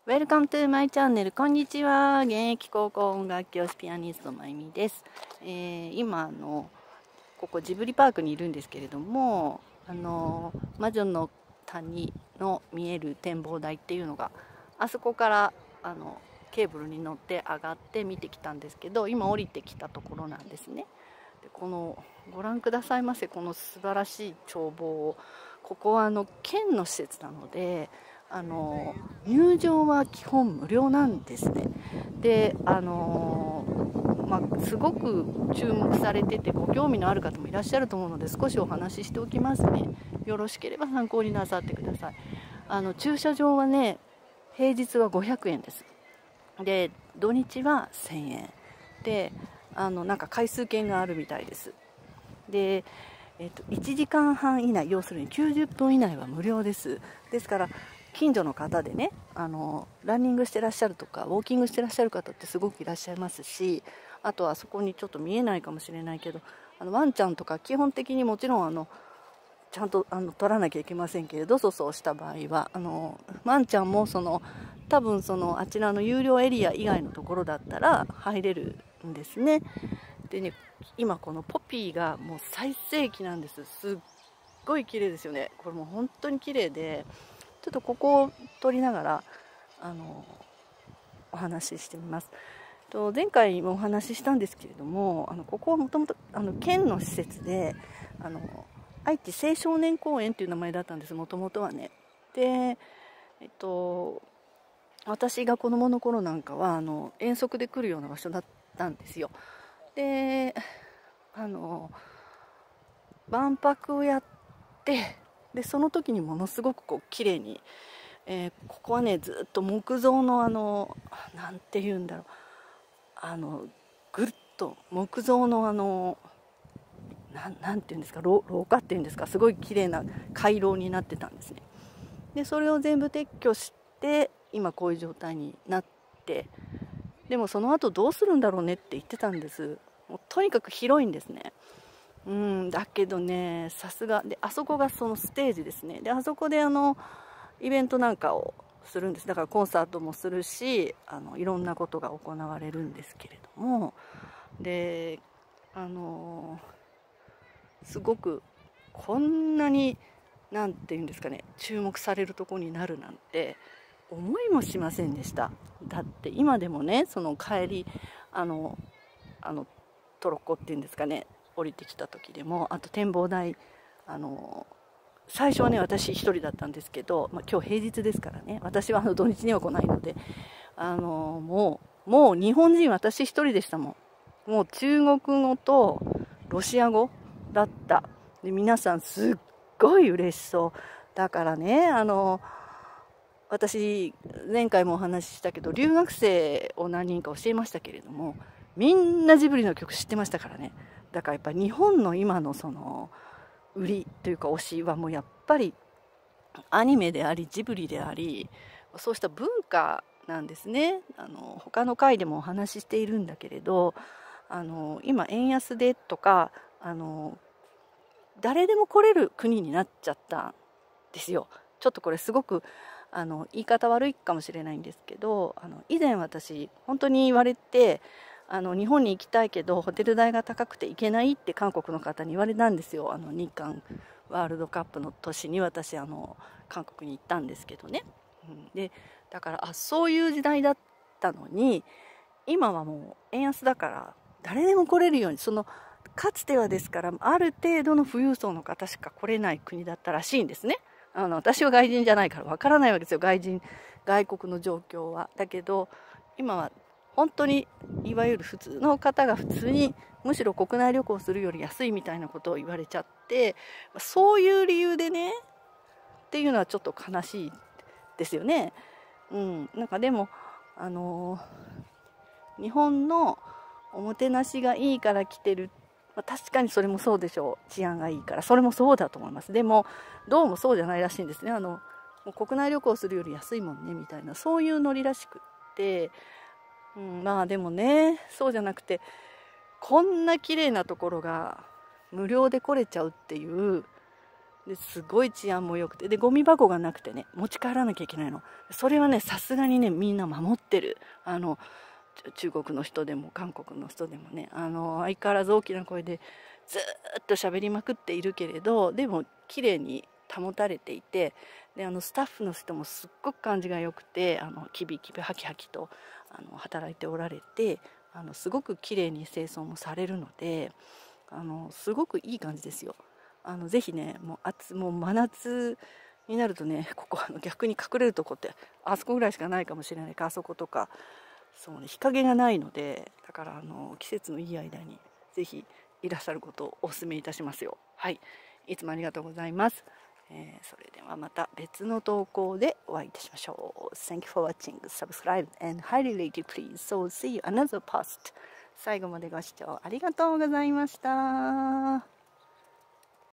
Welcome to my channel。こんにちは。現役高校音楽教師ピアニストまゆみです。今ここジブリパークにいるんですけれども、魔女の谷の見える展望台っていうのがあそこからケーブルに乗って上がって見てきたんですけど、今降りてきたところなんですね。でご覧くださいませ、この素晴らしい眺望を。ここは県の施設なので、入場は基本無料なんですね。で、すごく注目されててご興味のある方もいらっしゃると思うので、少しお話ししておきますね。よろしければ参考になさってください。駐車場はね、平日は500円です。で、土日は1000円で、なんか回数券があるみたいです。で、1時間半以内、要するに90分以内は無料です。ですから近所の方でね、ランニングしてらっしゃるとかウォーキングしてらっしゃる方ってすごくいらっしゃいますし、あとはそこにちょっと見えないかもしれないけど、ワンちゃんとか基本的にもちろんちゃんと取らなきゃいけませんけれど、粗相した場合はワンちゃんも多分あちらの有料エリア以外のところだったら入れるんですね。でね、今このポピーがもう最盛期なんです。すっごい綺麗ですよね。これもう本当に綺麗で、ちょっとここを撮りながらお話ししてみます。前回もお話ししたんですけれども、ここはもともと県の施設で愛知青少年公園っていう名前だったんです、もともとはね。で、私が子どもの頃なんかは遠足で来るような場所だったんですよ。で、万博をやって、でその時にものすごく綺麗に、ここはねずっと木造のなんて言うんだろう、ぐるっと木造のなんて言うんですか、廊下っていうんですか、すごい綺麗な回廊になってたんですね。でそれを全部撤去して今こういう状態になって、でもその後どうするんだろうねって言ってたんです。もうとにかく広いんですね。だけどね、さすがで、あそこがそのステージですね。であそこでイベントなんかをするんです。だからコンサートもするし、いろんなことが行われるんですけれども、で、すごくこんなになんていうんですかね、注目されるとこになるなんて思いもしませんでした。だって今でもね、その帰りあのトロッコっていうんですかね、降りてきた時でも、あと展望台、最初はね私一人だったんですけど、今日平日ですからね、私は土日には来ないので、もう日本人私一人でしたもん。もう中国語とロシア語だった。で皆さんすっごい嬉しそうだからね、私前回もお話ししたけど留学生を何人か教えましたけれども、みんなジブリの曲知ってましたからね。だからやっぱり日本の今の売りというか推しはもうやっぱりアニメでありジブリであり、そうした文化なんですね。他の回でもお話ししているんだけれど、今円安でとか誰でも来れる国になっちゃったんですよ。ちょっとこれすごく言い方悪いかもしれないんですけど、以前私本当に言われて、日本に行きたいけどホテル代が高くて行けないって韓国の方に言われたんですよ。日韓ワールドカップの年に私韓国に行ったんですけどね。でだからそういう時代だったのに、今はもう円安だから誰でも来れるように、かつてはですからある程度の富裕層の方しか来れない国だったらしいんですね。私は外人じゃないからわからないわけですよ、外国の状況は。だけど今は本当にいわゆる普通の方が普通にむしろ国内旅行するより安いみたいなことを言われちゃって、そういう理由でねっていうのはちょっと悲しいですよね。なんかでも日本のおもてなしがいいから来てる、確かにそれもそうでしょう。治安がいいからそれもそうだと思います。でもどうもそうじゃないらしいんですね。もう国内旅行するより安いもんねみたいな、そういうノリらしくって、でもね、そうじゃなくてこんな綺麗なところが無料で来れちゃうっていうですごい治安も良くて、でゴミ箱がなくてね、持ち帰らなきゃいけないの。それはねさすがにねみんな守ってる。中国の人でも韓国の人でもね、相変わらず大きな声でずっと喋りまくっているけれど、でも綺麗に保たれていて、でスタッフの人もすっごく感じが良くて、キビキビハキハキと働いておられて、すごく綺麗に清掃もされるので、すごくいい感じですよ。ぜひね、もう真夏になるとね、ここ逆に隠れるとこってあそこぐらいしかないかもしれないか、あそことか、そうね、日陰がないので、だから季節のいい間にぜひいらっしゃることをお勧めいたしますよ。はい、いつもありがとうございます。それではまた別の投稿でお会いいたしましょう。Thank you for watching, subscribe and highly rated please. So see you another post. 最後までご視聴ありがとうございました。